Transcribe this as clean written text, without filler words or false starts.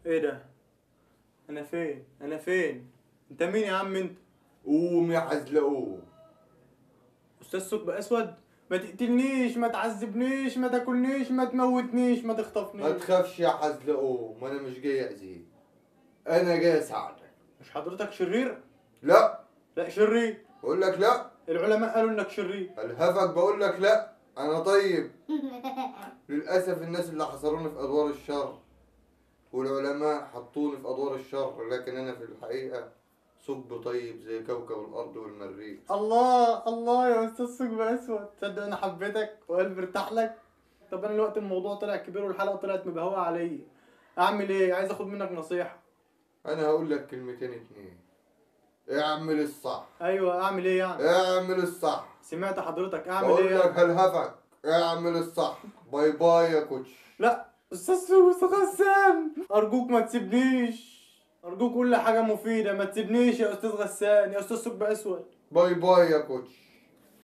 ايه ده؟ انا فين؟ انت مين يا عم انت؟ قوم يا حزلقوم. استاذ ثقب اسود؟ ما تقتلنيش، ما تعذبنيش، ما تاكلنيش، ما تموتنيش، ما ما تخطفنيش. تخافش يا حزلقوم، انا مش جاي اذيك، انا جاي اساعدك. مش حضرتك شرير؟ لا. لا شرير. بقول لك لا. العلماء قالوا انك شرير. الهفك بقول لك لا، انا طيب. للاسف الناس اللي حصروني في ادوار الشر والعلماء حطوني في ادوار الشر، لكن انا في الحقيقه ثقب طيب زي كوكب الارض والمريخ. الله الله يا استاذ ثقب اسود، تصدق انا حبيتك وقلبي ارتاح لك. طب انا الوقت الموضوع طلع كبير والحلقه طلعت مبهوه عليا، اعمل ايه؟ عايز اخد منك نصيحه. انا هقول لك كلمتين اتنين، اعمل الصح. ايوه اعمل ايه يعني؟ اعمل الصح. سمعت حضرتك، اعمل بقول ايه لك يعني؟ هالهفك، اعمل الصح. باي باي يا كوتش. لا استاذ ثقب غسان، ارجوك ما تسيبنيش، ارجوك قول لي حاجه مفيده، ما تسيبنيش يا استاذ غسان، يا استاذ ثقب اسود. باي باي يا كوتش.